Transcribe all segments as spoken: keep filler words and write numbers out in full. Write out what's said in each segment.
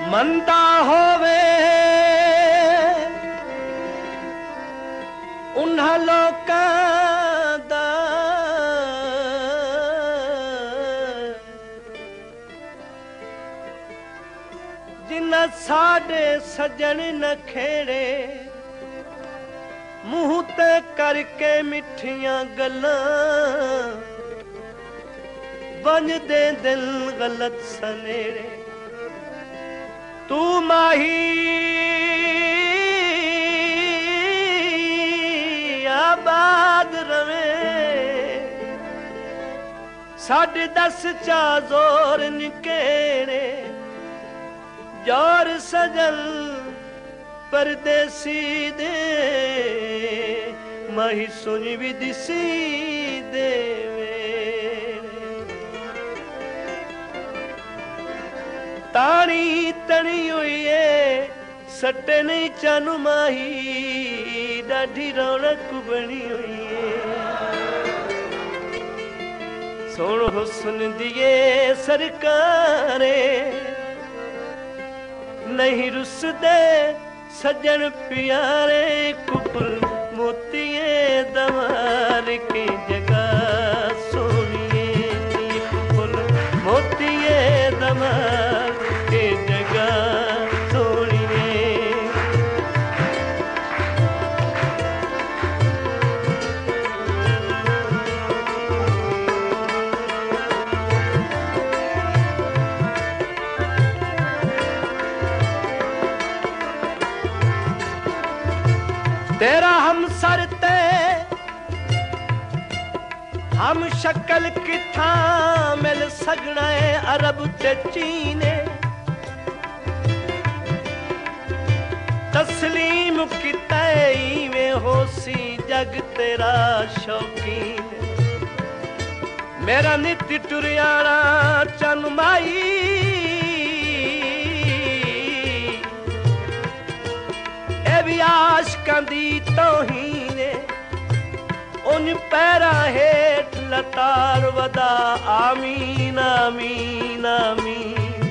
मंदा होवे उन्हां लोकां दा जिन्हां साडे सजन न खेड़े मुंह ते करके मिठियां गल्लां बनदे दिल गलत सनेड़े तू माही आबाद रवे साढ़े दस चा जोर निकेरे जोर सजल परदेसी दे माही सुन भी दिसी देवे तानी तनी हुई है सटे नहीं चानू माही डाढ़ी रौनक बनी हुई है सोन हुस्न दिए सरकारे नहीं रुसदे सजन प्यारे कुपुल मोतिए दवार की जगह सोनिए कुपुल मोतिए दवार की जगह सोनिए तेरा हम सरते हम शक्ल किथा मिल सगना है अरब ते चीने तस्लीम कितई में होसी जग तेरा शौकीन मेरा नित टुरियाना चन माई आशकां दी तौहीने उन पैरा हेठ लतार वदा आमीन आमीन आमीन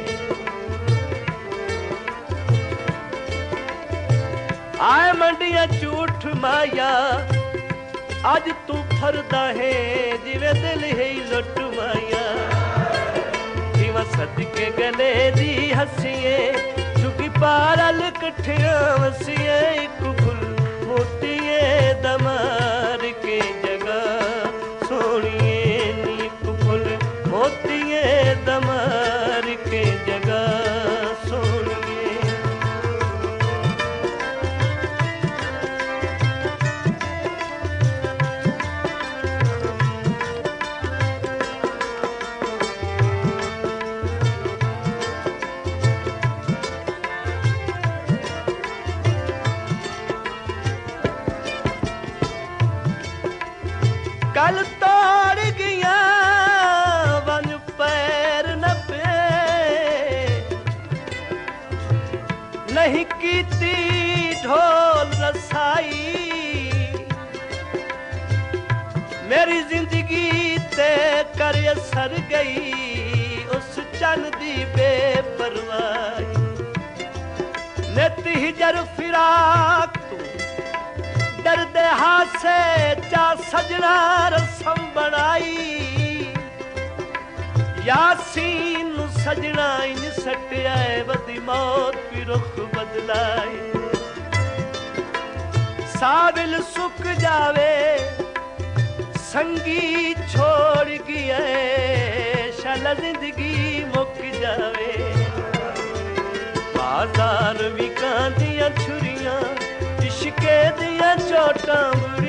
आए मंडिया झूठ माया अज तू फरदा है जिवे दिल है लुट माया जिवा सदके गले दी हसीए चुकी पारल कठिया वसिए कुल मोतिए दमार के जगह सोनिए नी कुल मोतिए दमार के जगह सोनिए कल तोड़ गया वन पैर न पे नहीं कीती ढोल रसाई मेरी जिंदगी ते कर असर गई उस चन दी बेपरवाही नित हिजर फिराक तू दर्द हासे चा सजना रसम बनाई यासीन सजना इन सटिया बदी मौत भी रुख बदलाई साबिल सुक जावे संगी छोड़ गया शाला जिंदगी मुक जावे बाजार भी कांदियां छुरियां इश्के दियां चोटां